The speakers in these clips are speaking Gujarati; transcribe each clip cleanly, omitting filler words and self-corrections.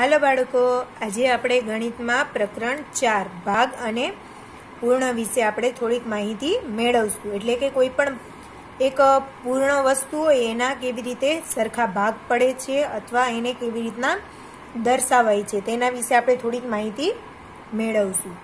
હાલો બાળકો, આજે આપણે ગણિતમાં પ્રકરણ 4 ભાગ અને પૂર્ણ વિશે આપણે થોડીક માહિતી મેળવશું। એટલે કે કોઈ પણ એક પૂર્ણ વસ્તુ હોય એના કેવી રીતે સરખા ભાગ પડે છે અથવા એને કેવી રીતના દર્શાવાય છે તેના વિશે આપણે થોડીક માહિતી મેળવશું।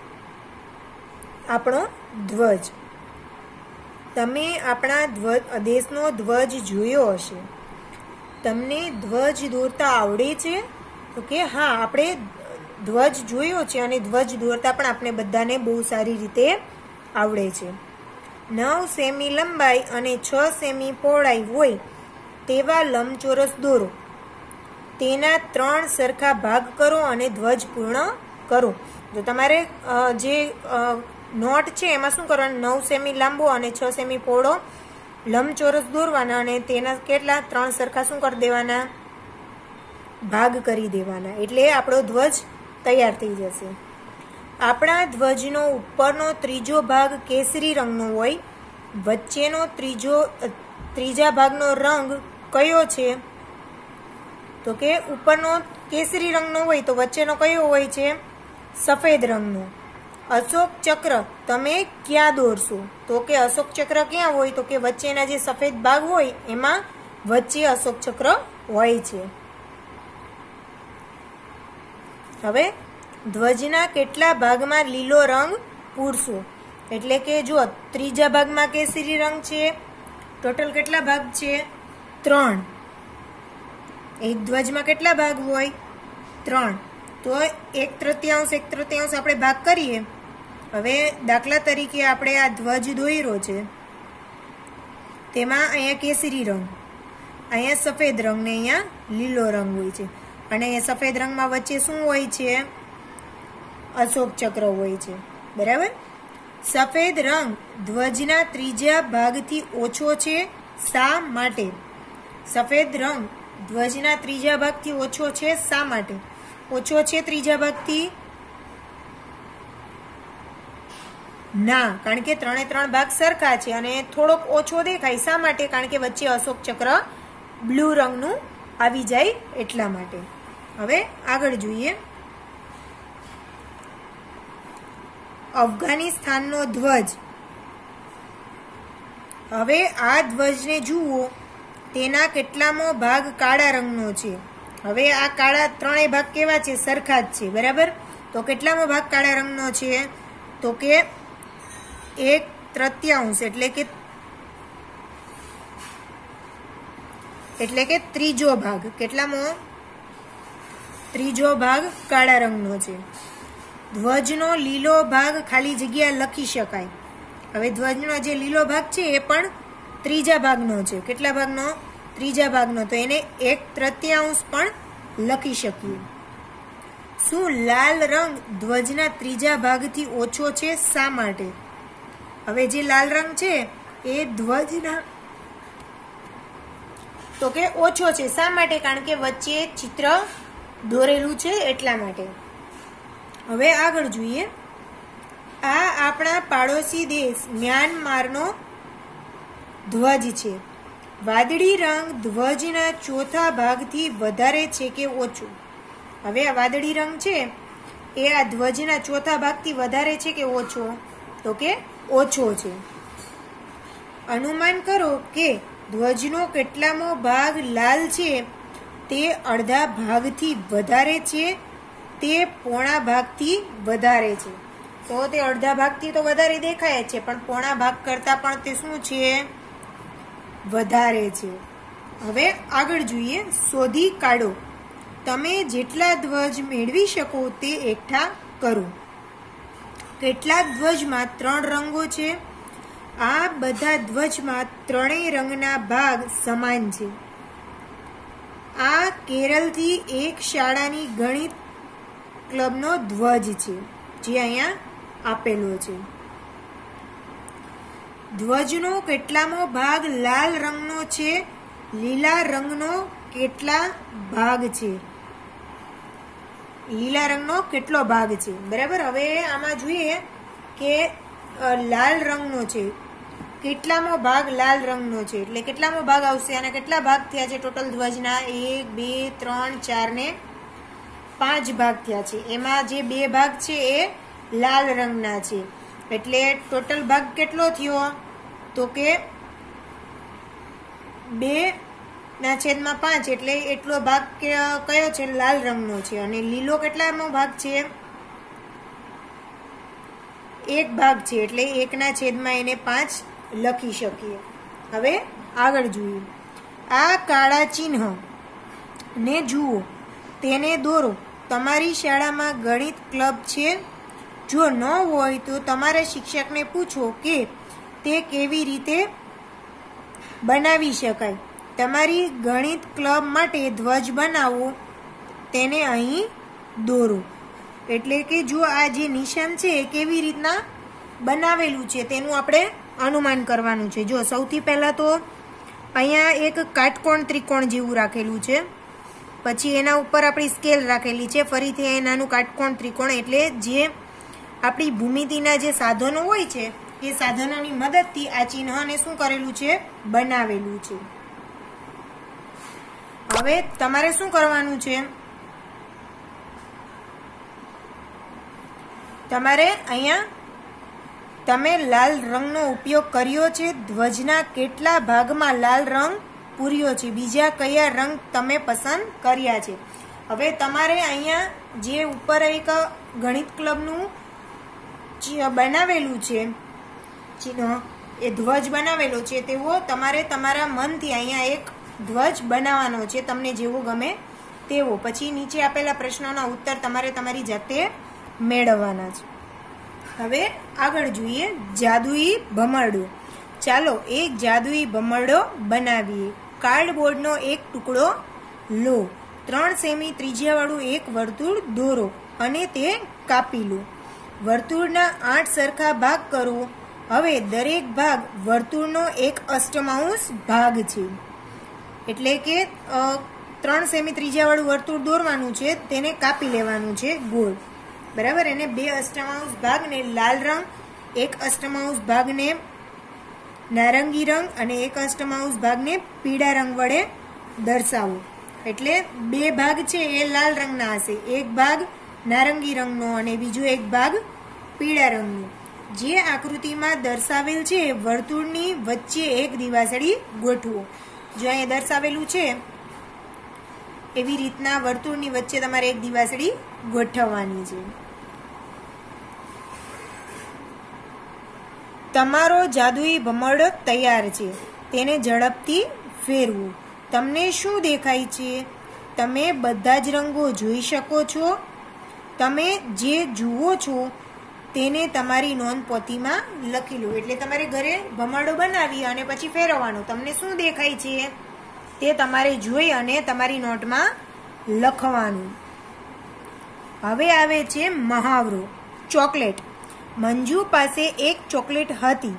આપણો ધ્વજ, તમે આપણા દેશનો ધ્વજ જોયો હશે। તમને ધ્વજ દોરતા આવડે છે? તો કે હા, આપણે ધ્વજ જોયો છે અને ધ્વજ દોરતા પણ આપણે બધાને બહુ સારી રીતે આવડે છે। 9 સેમી લંબાઈ અને 6 સેમી પહોળાઈ હોય તેવા લંબચોરસ દોરો, તેના 3 સરખા ભાગ કરો અને ધ્વજ પૂર્ણ કરો। તો તમારે જે નોટ છે એમાં શું કરવાનું, 9 સેમી લાંબો અને 6 સેમી પહોળો લંબચોરસ દોરવાના અને તેના કેટલા 3 સરખા શું કરી દેવાના, ભાગ કરી દેવાના। એટલે આપણો ધ્વજ તૈયાર થઈ જશે। આપણા ધ્વજનો ઉપરનો ત્રીજો ભાગ કેસરી રંગનો હોય, વચ્ચેનો ત્રીજા ભાગનો રંગ કયો છે? તો કે ઉપરનો કેસરી રંગનો હોય તો વચ્ચેનો કયો હોય છે? સફેદ રંગનો। અશોક ચક્ર તમે ક્યાં દોરશો? તો કે અશોક ચક્ર ક્યાં હોય? તો કે વચ્ચેના જે સફેદ ભાગ હોય એમાં વચ્ચે અશોક ચક્ર હોય છે। હવે ધ્વજના કેટલા ભાગમાં લીલો રંગ પૂરશો? એટલે કે જો ત્રીજા ભાગમાં કેસરી રંગ છે, ટોટલ કેટલા ભાગ છે? 3। એક ધ્વજમાં કેટલા ભાગ હોય? 3। તો 1/3 આપણે ભાગ કરીએ। હવે દાખલા તરીકે આપણે આ ધ્વજ દોર્યો છે, તેમાં અહીંયા કેસરી રંગ, અહીંયા સફેદ રંગ ને અહીંયા લીલો રંગ હોય છે અને સફેદ રંગમાં વચ્ચે શું હોય છે? અશોક ચક્ર હોય છે, બરાબર। સફેદ રંગ ધ્વજના ત્રીજા ભાગથી ઓછો છે, શા માટે? સફેદ રંગ ધ્વજના ત્રીજા ભાગથી ઓછો છે, શા માટે ઓછો છે ત્રીજા ભાગથી? ના, કારણ કે 3 ભાગ સરખા છે અને થોડોક ઓછો દેખાય। શા માટે? કારણ કે વચ્ચે અશોક ચક્ર બ્લુ રંગનું આવી જાય એટલા માટે। હવે આગળ જોઈએ, અફઘાનિસ્તાનનો ધ્વજ। હવે આ ધ્વજને જુઓ, તેના કેટલામો ભાગ કાળા રંગનો છે? હવે આ કાળા 3 ભાગ કેવા છે? સરખા જ છે, બરાબર। તો કેટલામો ભાગ કાળા રંગનો છે? તો કે 1/3 એટલે કે ત્રીજો ભાગ। કેટલામો? ત્રીજો ભાગ કાળા રંગનો છે। ધ્વજનો લીલો ભાગ ખાલી જગ્યા લખી શકાય। હવે ધ્વજનો જે લીલો ભાગ છે એ પણ ત્રીજા ભાગનો છે। કેટલા ભાગનો? ત્રીજા ભાગનો। તો એને 1/3 પણ લખી શકીએ। શું લાલ રંગ ધ્વજના ત્રીજા ભાગથી ઓછો છે? શા માટે? હવે જે લાલ રંગ છે એ ધ્વજના તો કે ઓછો છે, શા માટે? કારણ કે વચ્ચે ચિત્ર દોરેલું છે એટલા માટે। હવે આગળ જોઈએ, આ આપણા પાડોશી દેશ મ્યાનમારનો ધ્વજ છે। વાદળી રંગ ધ્વજના ચોથા ભાગથી વધારે છે કે ઓછો? હવે આ વાદળી રંગ છે એ આ ધ્વજના ચોથા ભાગથી વધારે છે કે ઓછો? તો કે ઓછો છે। અનુમાન કરો કે ધ્વજનો કેટલામો ભાગ લાલ છે? તે અડધા ભાગથી વધારે છે, તે પોણા ભાગથી વધારે છે? તો તે અડધા ભાગથી તો વધારે દેખાય છે, પણ પોણા ભાગ કરતા પણ તે શું છે? વધારે છે। હવે આગળ જોઈએ, શોધી કાઢો, તમે જેટલા ધ્વજ મેળવી શકો તે એકઠા કરો। કેટલાક ધ્વજમાં 3 રંગો છે? આ બધા ધ્વજમાં 3 રંગના ભાગ સમાન છે। આ કેરળથી એક શાળાની ગણિત ક્લબનો ધ્વજ છે, જે અહીંયા આપેલો છે। ધ્વજનો કેટલામો ભાગ લાલ રંગનો છે? લીલા રંગનો કેટલા ભાગ છે? લીલા રંગનો કેટલો ભાગ છે? બરાબર। હવે આમાં જોઈએ કે લાલ રંગનો છે, કેટલામો ભાગ લાલ રંગનો છે એટલે કેટલામો ભાગ આવશે? અને કેટલા ભાગ થયા છે ટોટલ ધ્વજના? 1 2 3 4 ને 5 ભાગ થયા છે, એમાં જે 2 ભાગ છે એ લાલ રંગના છે, એટલે ટોટલ ભાગ કેટલો થયો તો કે 2/5, એટલે એટલો ભાગ કયો છે લાલ રંગનો છે. અને લીલો કેટલામો ભાગ છે 1 ભાગ છે, એટલે 1/5 એને 5 લખી શકીએ. હવે આગળ જોઈએ. આ કાળા ચિહ્ન ને જુઓ, તેને દોરો. તમારી શાળામાં ગણિત ક્લબ છે? જો ન હોય તો તમારા શિક્ષકને પૂછો કે તે કેવી રીતે બનાવી શકાય. તમારી ગણિત ક્લબ માટે ધ્વજ બનાવો, તેને અહીં દોરો. એટલે કે જો આ જે નિશાન છે એ કેવી રીતના બનાવેલું છે તેનું આપણે અનુમાન કરવાનું છે. જો સૌથી પહેલાં તો અહીંયા એક કાટકોણ ત્રિકોણ જેવું રાખેલું છે, પછી એના ઉપર આપણી સ્કેલ રાખેલી છે, ફરીથી અહીં નાનું કાટકોણ ત્રિકોણ, એટલે જે આપણી ભૂમિતિના જે સાધનો હોય છે એ સાધનોની મદદથી આ ચિહ્નને શું કરેલું છે બનાવેલું છે. હવે તમારે શું કરવાનું છે, તમારે અહીંયા તમે લાલ રંગનો ઉપયોગ કર્યો છે. ધ્વજના કેટલા ભાગમાં લાલ રંગ પૂર્યો છે, બીજા કયા રંગ તમે પસંદ કર્યા છે. હવે તમારે અહીંયા જે ઉપર એક ગણિત ક્લબનું બનાવેલું છે ચિહ્ન, એ ધ્વજ બનાવેલો છે, તેવો તમારે તમારા મનથી અહીંયા એક ધ્વજ બનાવવાનો છે, તમને જેવો ગમે તેવો. પછી નીચે આપેલા પ્રશ્નોના ઉત્તર તમારે તમારી જાતે મેળવવાના છે. હવે આગળ જોઈએ. જાદુઈ ભમરડો. ચાલો એક જાદુઈ ભમરડો બનાવીએ. કાર્ડબોર્ડનો એક ટુકડો લો, 3 સેમી ત્રિજ્યાવાળું એક વર્તુળ દોરો અને તે કાપી લો. વર્તુળના 8 સરખા ભાગ કરો. હવે દરેક ભાગ વર્તુળનો એક અષ્ટમાંશ ભાગ છે, એટલે કે 3 સેમી ત્રિજ્યાવાળું વર્તુળ દોરવાનું છે, તેને કાપી લેવાનું છે ગોળ, બરાબર. એને 2 અષ્ટમાંશ ભાગને લાલ રંગ, 1 અષ્ટમાંશ ભાગને નારંગી રંગ અને 1 અષ્ટમાંશ ભાગને પીળા રંગ વડે દર્શાવો. એટલે 2 ભાગ છે એ લાલ રંગના હશે, 1 ભાગ નારંગી રંગનો અને બીજો 1 ભાગ પીળા રંગનો. જે આકૃતિમાં દર્શાવેલ છે વર્તુળની વચ્ચે એક દિવાસળી ગોઠવો. જો અહીંયા દર્શાવેલું છે એવી રીતના વર્તુળની વચ્ચે તમારે એક દિવાસળી ગોઠવવાની છે. તમારો જાદુઈ ભમરડો તૈયાર છે, તેને ઝડપથી ફેરવો. તમને શું દેખાય છે? તમે બધા જ રંગો જોઈ શકો છો. તમે જે જુઓ છો તેને તમારી નોંધપોથીમાં લખી લો. એટલે તમારે ઘરે ભમરડો બનાવી અને પછી ફેરવવાનો. તમને શું દેખાય છે તે તમારે જોઈ અને તમારી નોટમાં લખવાનું. હવે આવે છે મહાવરો. ચોકલેટ. મંજુ પાસે એક ચોકલેટ હતી.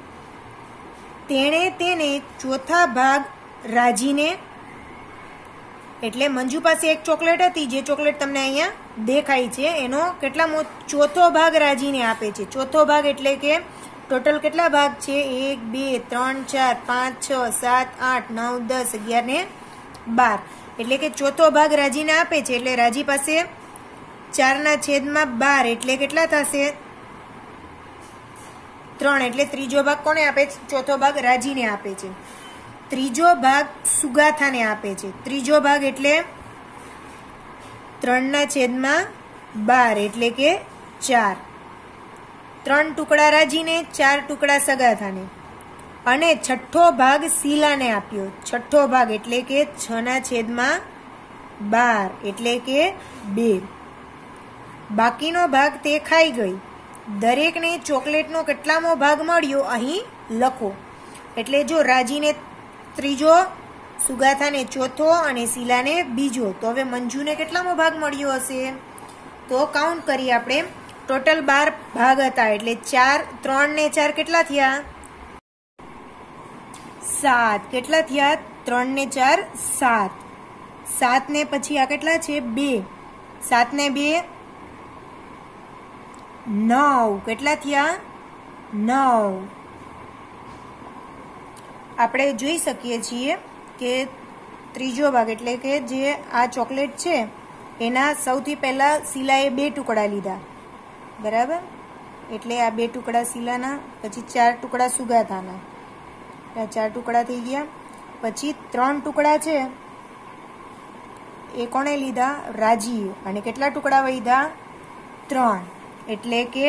તેણે તેને ચોથા ભાગ રાજીને, એટલે મંજુ પાસે એક ચોકલેટ હતી, જે ચોકલેટ તમને અહીંયા દેખાય છે એનો કેટલામો ચોથો ભાગ રાજીને આપે છે. ચોથો ભાગ એટલે કે ટોટલ કેટલા ભાગ છે? 1 2 3 4 5 6 7 8 9 10 11 ને 12, એટલે કે ચોથો ભાગ રાજીને આપે છે. એટલે રાજી પાસે 4/12 એટલે કેટલા થશે? 3. એટલે ત્રીજો ભાગ કોને આપે છે? ચોથો ભાગ રાજીને આપે છે. ત્રીજો ભાગ સુગાથાને આપે છે. ત્રીજો ભાગ એટલે 3/12 એટલે કે 4. 3 ટુકડા રાજીને, 4 ટુકડા સગાથાને. અને છઠ્ઠો ભાગ શીલાને આપ્યો. છઠ્ઠો ભાગ એટલે કે 6/12 એટલે કે 2. બાકીનો ભાગ તે ખાઈ ગઈ. દરેકને ચોકલેટનો કેટલામો ભાગ મળ્યો અહીં લખો. એટલે જો રાજીને ત્રીજો, સુગાથાને ચોથો અને શીલાને બીજો, તો હવે મંજુને કેટલામો ભાગ મળ્યો હશે? તો કાઉન્ટ કરીએ આપણે. ટોટલ 12 ભાગ હતા, એટલે 3 ને 4 કેટલા થયા? 7. કેટલા થયા? 3 ને 4 7. 7 ને પછી આ કેટલા છે? 2. 7 ને 2 9. કેટલા થયા? 9. આપણે જોઈ શકીએ છીએ કે ત્રીજો ભાગ એટલે કે જે આ ચોકલેટ છે એના સૌથી પહેલા શીલાએ 2 ટુકડા લીધા, બરાબર, એટલે આ 2 ટુકડા શીલાના, પછી 4 ટુકડા સુગાતાના, 4 ટુકડા થઈ ગયા. પછી 3 ટુકડા છે એ કોણે લીધા? રાજીએ. અને કેટલા ટુકડા વધ્યા? 3, એટલે કે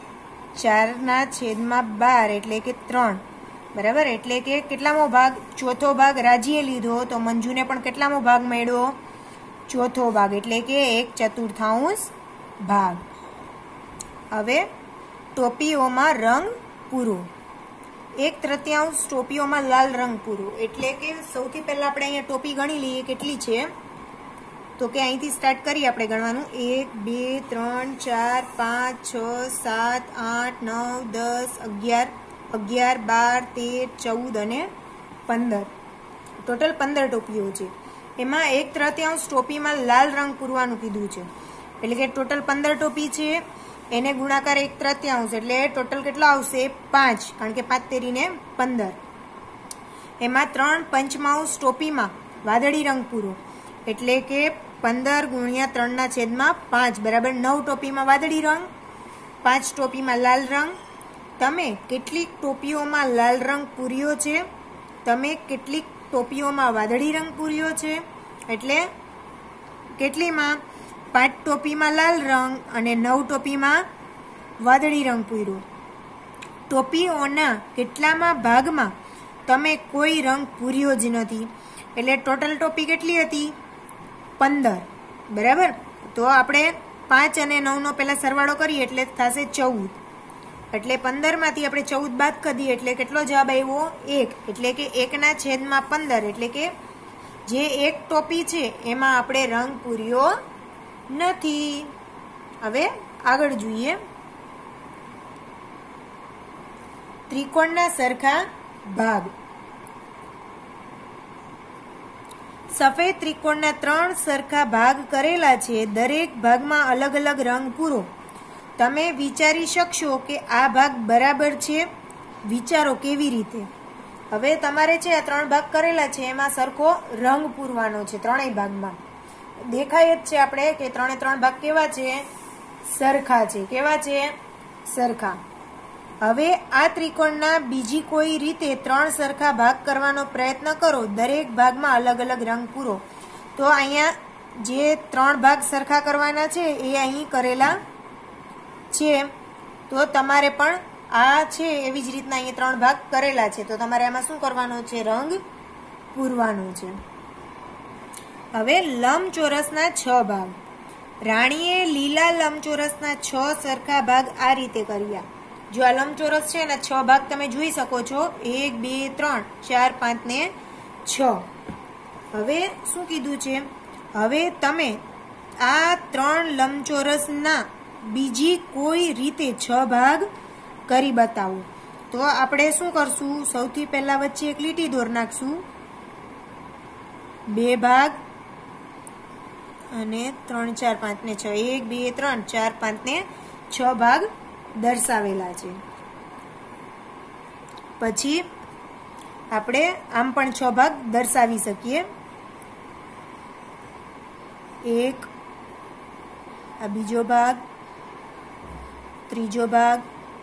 4/12 એટલે કે 3, બરાબર. એટલે કે કેટલામો ભાગ? ચોથો ભાગ રાજીએ લીધો, તો મંજુને પણ કેટલામો ભાગ મળ્યો? ચોથો ભાગ, એટલે કે 1/4 ભાગ. હવે ટોપીઓમાં રંગ પૂરો. 1/3 ટોપીઓમાં લાલ રંગ પૂરો, એટલે કે સૌથી પહેલા આપણે અહીંયા ટોપી ગણી લઈએ કેટલી છે. તો કે અહીંથી સ્ટાર્ટ કરીએ આપણે ગણવાનું. 1 2 3 4 5 6 7 8 9 10 11 12 13 14 અને 15, ટોટલ 15 ટોપીઓ છે. એમાં 1/3 ટોપીમાં લાલ રંગ પૂરવાનું કીધું છે, એટલે કે ટોટલ 15 ટોપી છે, એને ગુણાકાર 1/3 એટલે ટોટલ કેટલો આવશે? 5, કારણ કે 5 તેરીને 15. એમાં 3/5 ટોપીમાં વાદળી રંગ પૂરો, એટલે કે 15 × 3/5 બરાબર 9 ટોપીમાં વાદળી રંગ, 5 ટોપીમાં લાલ રંગ. તમે કેટલીક ટોપીઓમાં લાલ રંગ પૂર્યો છે, તમે કેટલીક ટોપીઓમાં વાદળી રંગ પૂર્યો છે, એટલે કેટલીમાં? 5 ટોપીમાં લાલ રંગ અને 9 ટોપીમાં વાદળી રંગ પૂર્યો. ટોપીઓના કેટલામાં ભાગમાં તમે કોઈ રંગ પૂર્યો જ નથી, એટલે ટોટલ ટોપી કેટલી હતી? 15, બરાબર. તો આપણે 5 અને 9 નો પહેલા સરવાળો કરીએ એટલે થશે 14, એટલે 15 માંથી આપણે 14 બાદ કરીએ એટલે કેટલો જવાબ આવ્યો? 1, એટલે કે 1/15, એટલે કે જે એક ટોપી છે એમાં આપણે રંગ પૂર્યો નથી. હવે આગળ જોઈએ. ત્રિકોણના સરખા ભાગ. સફેદ ત્રિકોણના 3 સરખા ભાગ કરેલા છે, દરેક ભાગમાં અલગ અલગ રંગ પૂરો. તમે વિચારી શકશો કે આ ભાગ બરાબર છે? વિચારો કેવી રીતે? હવે તમારે છે આ 3 ભાગ કરેલા છે એમાં સરખો રંગ પૂરવાનો છે. ત્રણેય ભાગમાં દેખાય જ છે આપણે કે 3 ભાગ કેવા છે? સરખા છે. કેવા છે? સરખા. હવે આ ત્રિકોણના બીજી કોઈ રીતે 3 સરખા ભાગ કરવાનો પ્રયત્ન કરો, દરેક ભાગમાં અલગ અલગ રંગ પૂરો. તો અહીંયા જે 3 ભાગ સરખા કરવાના છે એ અહીં કરેલા છે, તો તમારે પણ આ છે એવી જ રીતના અહીંયા 3 ભાગ કરેલા છે, તો તમારે આમાં શું કરવાનો છે? રંગ પૂરવાનો છે. હવે લંબચોરસના 6 ભાગ. રાણીએ લીલા લંબચોરસના 6 સરખા ભાગ આ રીતે કર્યા. જો આ લંબચોરસ છે એના 6 ભાગ તમે જોઈ શકો છો, 1 2 3 4 5 ને 6. હવે શું કીધું છે? હવે તમે આ 3 લંબચોરસના બીજી કોઈ રીતે 6 ભાગ કરી બતાવો. તો આપણે શું કરશું? સૌથી પહેલા વચ્ચે એક લીટી દોર નાખશું, 2 ભાગ અને 3 4 5 ને 6, 1 2 3 4 5 ને 6 ભાગ દર્શાવેલા છે. પછી આપણે આમ પણ 6 ભાગ દર્શાવી શકીએ. 1, આ બીજો ભાગ, ત્રીજો ભાગ,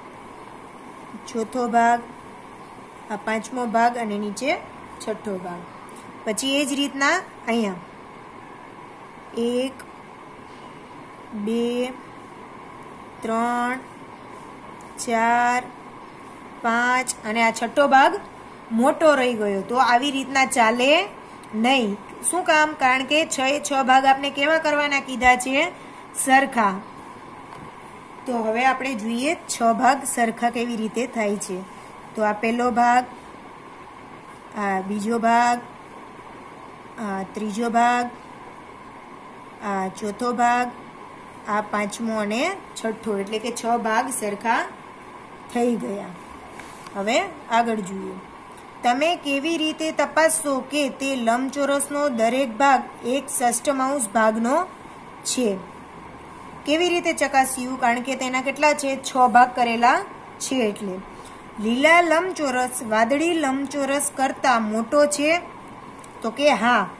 ચોથો ભાગ, આ 5મો ભાગ અને નીચે 6થો ભાગ. પછી એ જ રીતના અહીંયા 1 2 3 4 5 અને આ 6થો ભાગ મોટો રહી ગયો, તો આવી રીતના ચાલે નહીં. શું કામ? કારણ કે 6 ભાગ આપણે કેવા કરવાના કીધા છે? સરખા. તો હવે આપણે જોઈએ 6 ભાગ સરખા કેવી રીતે થાય છે. તો આ પહેલો ભાગ, આ બીજો ભાગ, આ ત્રીજો ભાગ, આ ચોથો ભાગ, આ 5મો અને 6થો, એટલે કે 6 ભાગ સરખા થઈ ગયા. હવે આગળ જોઈએ. તમે કેવી રીતે તપાસશો કે તે લંબચોરસનો દરેક ભાગ 1/6 ભાગનો છે? કેવી રીતે ચકાસ્યું? કારણ કે તેના કેટલા છે? 6 ભાગ કરેલા છે. એટલે લીલા લંબચોરસ વાદળી લંબચોરસ કરતા મોટો છે? તો કે હા.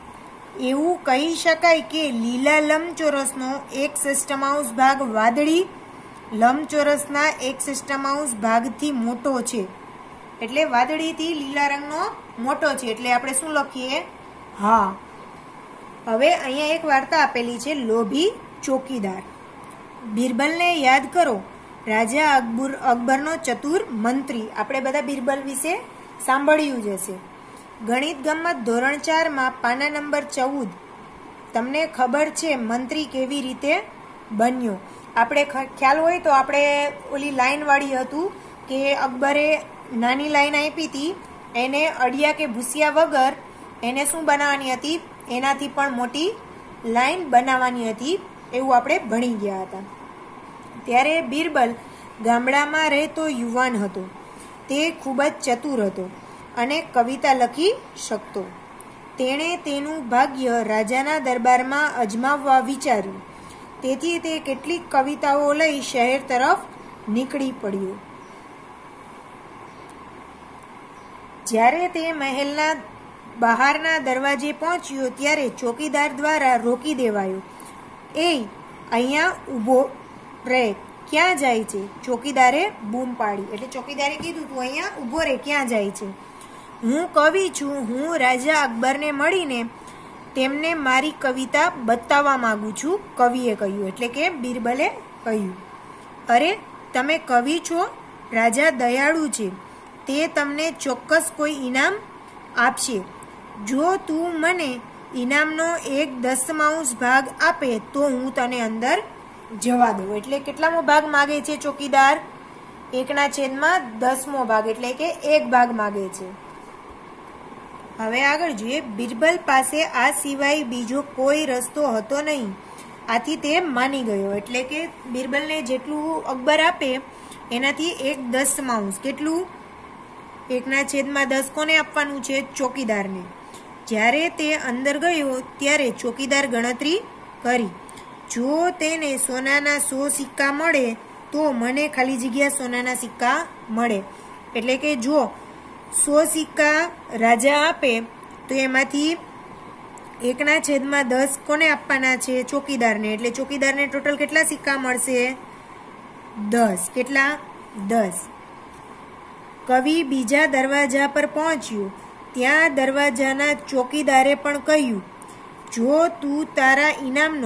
એવું કહી શકાય કે લીલા લંબચોરસનો 1 સિસ્ટમાઉસ ભાગ વાદળી લંબચોરસના 1 સિસ્ટમાઉસ ભાગથી મોટો છે. એટલે વાદળીથી લીલા રંગનો મોટો છે. એટલે આપણે શું લખીએ? હા. હવે અહીંયા એક વાર્તા આપેલી છે, લોભી ચોકીદાર. બિરબલને યાદ કરો. રાજા અકબરનો ચતુર મંત્રી. આપણે બધા બિરબલ વિશે સાંભળ્યું જ હશે. ગણિત ગમ્મત ધોરણ 4માં પાના નંબર 14. તમને ખબર છે મંત્રી કેવી રીતે બન્યો? આપણે ખ્યાલ હોય તો આપણે ઓલી લાઈન વાળી હતું કે અકબરે નાની લાઈન આપી હતી, એને અડિયા કે ભૂસિયા વગર એને શું બનાવવાની હતી? એનાથી પણ મોટી લાઈન બનાવવાની હતી. એવું આપણે ભણી ગયા હતા. ત્યારે બિરબલ ગામડામાં રહેતો યુવાન હતો. તે ખૂબ જ ચતુર હતો અને કવિતા લખી શકતો. તેણે તેનું ભાગ્ય રાજાના દરબારમાં અજમાવવા વિચાર્યું. તેથી તે કેટલીક કવિતાઓ લઈ શહેર તરફ નીકળી પડ્યો. જ્યારે તે મહેલના બહારના દરવાજે પહોંચ્યો ત્યારે ચોકીદાર દ્વારા રોકી દેવાયો. એ અહીંયા ઊભો રહે, ક્યાં જાય છે? ચોકીદારે બૂમ પાડી. એટલે ચોકીદારે કીધું તું અહીંયા ઊભો રહે, ક્યાં જાય છે? હું કવિ છું. હું રાજા અકબરને મળીને તેમને મારી કવિતા બતાવવા માંગુ છું, કવિએ કહ્યું. એટલે કે બિરબલે કહ્યું. અરે તમે કવિ છો? રાજા દયાળુ છે, તે તમને ચોક્કસ કોઈ ઇનામ આપશે. જો તું મને ઇનામનો 1/10 ભાગ આપે તો હું તને અંદર જવા દઉં. એટલે કેટલામો ભાગ માગે છે ચોકીદાર? 1/10 ભાગ, એટલે કે 1 ભાગ માગે છે. હવે આગળ જોઈએ. બિરબલ પાસે આ સિવાય બીજો કોઈ રસ્તો હતો નહીં. આથી તે માની ગયો. એટલે કે બિરબલને જેટલું અકબર આપે એનાથી 1/10. કેટલું? 1/10 કોને આપવાનું છે? ચોકીદારને. જ્યારે તે અંદર ગયો ત્યારે ચોકીદાર ગણતરી કરી. જો તેને સોનાના 100 સિક્કા મળે તો મને ખાલી જગ્યા સોનાના સિક્કા મળે. એટલે કે જો 100 સિક્કા રાજા આપે તો એમાંથી 1/10 કોને આપવાના છે? ચોકીદારને. એટલે ચોકીદારને ટોટલ કેટલા સિક્કા મળશે? 10. કેટલા? 10. કવિ બીજા દરવાજા પર પહોંચ્યો. ત્યાં દરવાજાના ચોકીદારે પણ કહ્યું, જો તું તારા ઇનામનો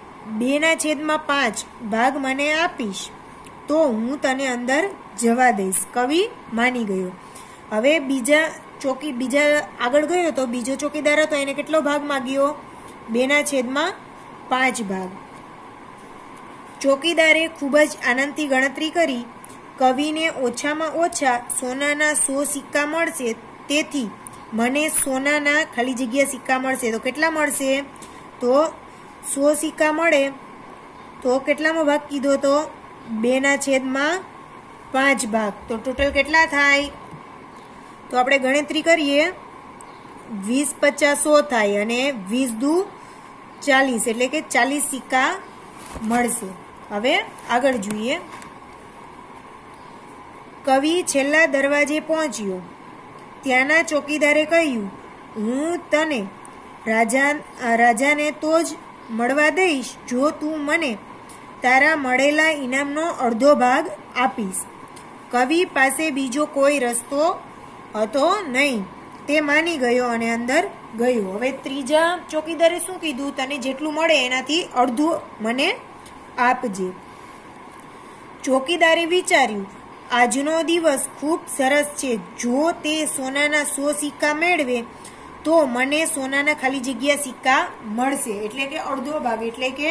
2/5 ભાગ મને આપીશ તો હું તને અંદર જવા દઈશ. કવિ માની ગયો. હવે બીજા આગળ ગયો તો બીજો ચોકીદાર હતો, એને કેટલો ભાગ માગ્યો? 2/5 ભાગ. ચોકીદારે ખૂબ જ આનંદથી ગણતરી કરી. કવિને ઓછામાં ઓછા સોનાના 100 સિક્કા મળશે, તેથી મને સોનાના ખાલી જગ્યા સિક્કા મળશે. તો કેટલા મળશે? તો 100 સિક્કા મળે તો કેટલામો ભાગ કીધો? તો 2/5 ભાગ. તો ટોટલ કેટલા થાય? તો આપણે ગણતરી કરીએ. 20 × 50 100 થાય અને 20 × 2 40, એટલે કે 40 સિક્કા મળશે. હવે આગળ જોઈએ. કવિ છેલ્લા દરવાજે પહોંચ્યો. ત્યાંના ચોકીદારે કહ્યું, હું તને રાજાને તો જ મળવા દઈશ જો તું મને તારા મળેલા ઇનામનો અડધો ભાગ આપીશ. કવિ પાસે બીજો કોઈ રસ્તો હતો નહીં. તે માની ગયો અને અંદર ગયો. હવે ત્રીજા ચોકીદારે શું કીધું? તને જેટલું મળે એનાથી અડધું મને આપજે. ચોકીદારે વિચાર્યું, આજનો દિવસ ખૂબ સરસ છે. જો તે સોનાના 100 સિક્કા મેળવે તો મને સોનાના ખાલી જગ્યા સિક્કા મળશે. એટલે કે અડધો ભાગ, એટલે કે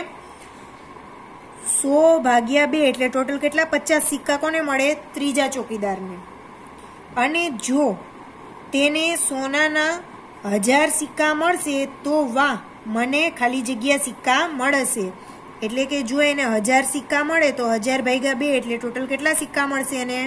100 ભાગ્યા 2, એટલે ટોટલ કેટલા? 50 સિક્કા કોને મળે? ત્રીજા ચોકીદારને. અને જો તેને સોનાના 1000 સિક્કા મળશે તો વાહ, મને ખાલી જગ્યા સિક્કા મળશે. એટલે કે જો એને 1000 સિક્કા મળે તો 1000 ભાગ્યા 2, એટલે ટોટલ કેટલા સિક્કા મળશે? એને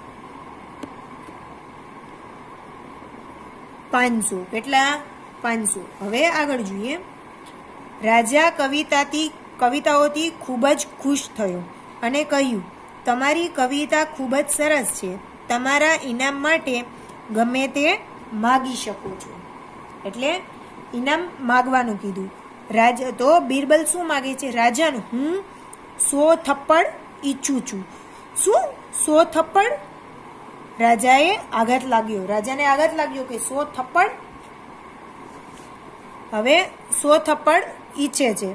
500. કેટલા? 500. હવે આગળ જોઈએ. રાજા કવિતાઓથી ખૂબ જ ખુશ થયો અને કહ્યું, તમારી કવિતા ખૂબ જ સરસ છે. તમારા ઇનામ માટે ગમે તે માગી શકો છો. એટલે ઇનામ માગવાનું કીધું. તો બિરબલ શું માગે છે? રાજાનું. હું 100 થપ્પડ ઈચ્છું છું. શું 100 થપ્પડ? રાજાને આઘાત લાગ્યો કે 100 થપ્પડ. હવે 100 થપ્પડ ઈચ્છે છે.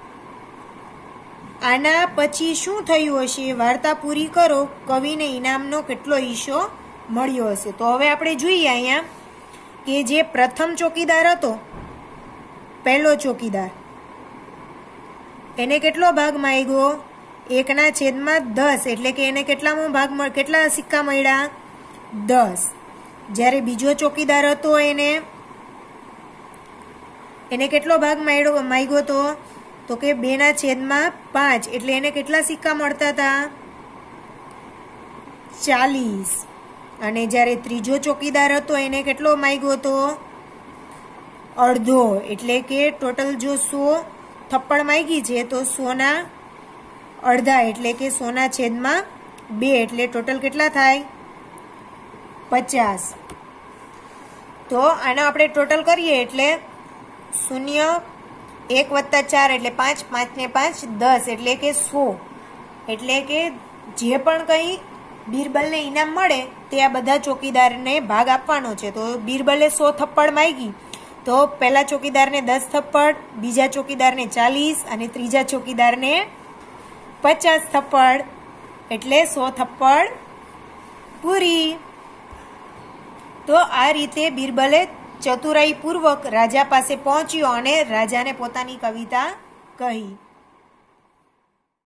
આના પછી શું થયું હશે? વાર્તા પૂરી કરો. કવિને ઇનામનો કેટલો હિસ્સો મળ્યો હશે? તો હવે આપણે જોઈએ અહીંયા કે જે પ્રથમ ચોકીદાર હતો, પહેલો ચોકીદાર, એને કેટલો ભાગ માંગ્યો? 1/10, એટલે કે એને કેટલા સિક્કા મળ્યા? 10. જ્યારે બીજો ચોકીદાર હતો એને કેટલો ભાગ માંગ્યો હતો? તો કે 2/5, એટલે એને કેટલા સિક્કા મળતા હતા? 40. અને જ્યારે ત્રીજો ચોકીદાર હતો એને કેટલો માંગ્યો હતો? અડધો, એટલે કે ટોટલ જો 100 થપ્પડ માંગી છે તો 100 અડધા, એટલે કે 100/2, એટલે ટોટલ કેટલા થાય? 50. તો આને આપણે ટોટલ કરીએ એટલે 0 1 + 4 એટલે 5, 5 ને 5 10, એટલે કે 100. એટલે કે જે પણ કંઈ બિરબલને ઇનામ મળે તે આ બધા ચોકીદારને ભાગ આપવાનો છે. તો બિરબલે 100 થપ્પડ માંગી, તો પહેલા ચોકીદારને 10 થપ્પડ, બીજા ચોકીદારને 40 અને ત્રીજા ચોકીદારને 50 થપ્પડ, એટલે 100 થપ્પડ પૂરી. તો આ રીતે બિરબલે ચતુરાઈપૂર્વક રાજા પાસે પહોંચ્યો અને રાજાને પોતાની કવિતા કહી.